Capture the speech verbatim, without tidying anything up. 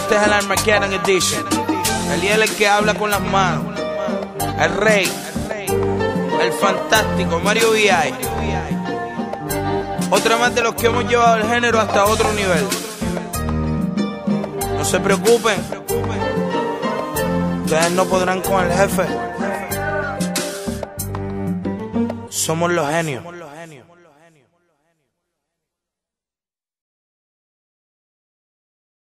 Este es el Armageddon Edition. El es el que habla con las manos. El rey. El fantástico Mario V I. Otra más de los que hemos llevado el género hasta otro nivel. No se preocupen. Ustedes no podrán con el jefe. Somos los genios.